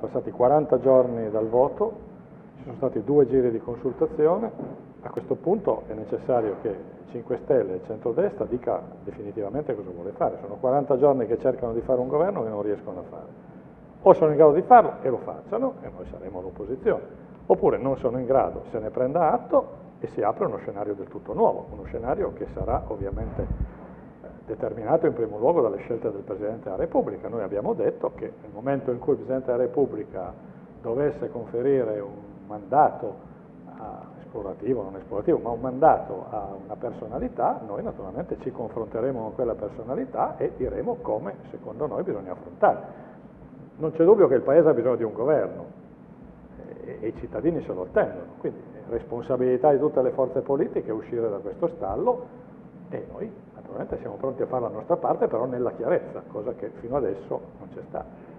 passati 40 giorni dal voto, ci sono stati 2 giri di consultazione, a questo punto è necessario che 5 Stelle e centrodestra dica definitivamente cosa vuole fare. Sono 40 giorni che cercano di fare un governo che non riescono a fare. O sono in grado di farlo e lo facciano, e noi saremo all'opposizione, oppure non sono in grado, se ne prenda atto e si apre uno scenario del tutto nuovo, uno scenario che sarà ovviamente determinato in primo luogo dalle scelte del Presidente della Repubblica. Noi abbiamo detto che nel momento in cui il Presidente della Repubblica dovesse conferire un mandato esplorativo, non esplorativo, ma un mandato a una personalità, noi naturalmente ci confronteremo con quella personalità e diremo come secondo noi bisogna affrontare. Non c'è dubbio che il Paese ha bisogno di un governo e i cittadini se lo attendono, quindi è responsabilità di tutte le forze politiche uscire da questo stallo e noi naturalmente siamo pronti a fare la nostra parte, però nella chiarezza, cosa che fino adesso non c'è stata.